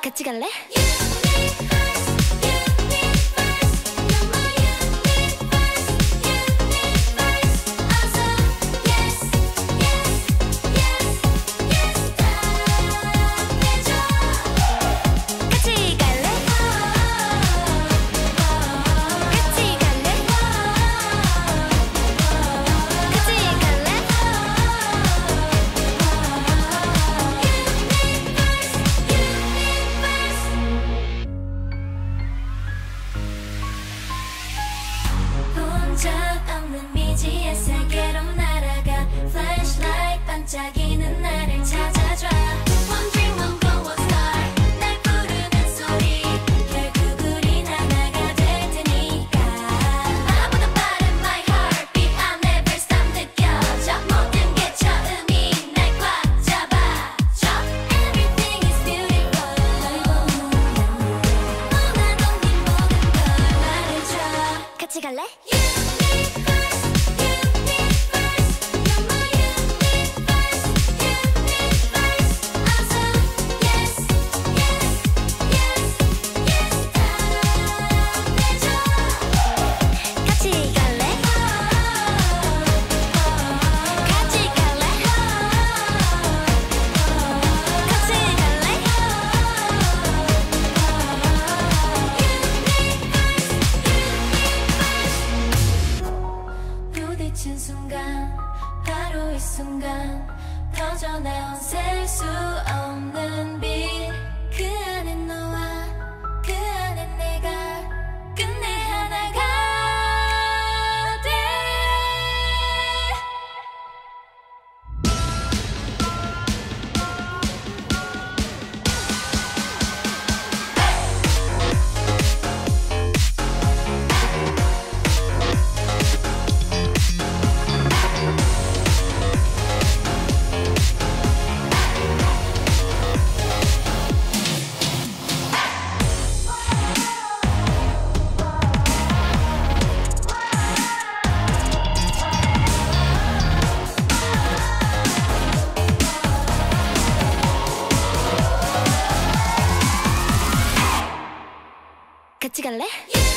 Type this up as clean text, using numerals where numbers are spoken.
같이 갈래? 없는 미지의 세계로 날아가 Flashlight 반짝이는 나를 찾아줘 One dream one goal one star 날 부르는 소리 결국 우린 하나가 될 테니까 나보다 빠른 my heartbeat I'll never stop 느껴져 모든 게 처음인 날 꽉 잡아줘 Everything is beautiful 널 보는 원하던 네 모든 걸 말해줘 같이 갈래? 부딪힌 순간 바로 이 순간 터져나온 셀 수 없는 빛 그 안에 너와 그 안에 내가 끝내 하나가 돼 같이 갈래?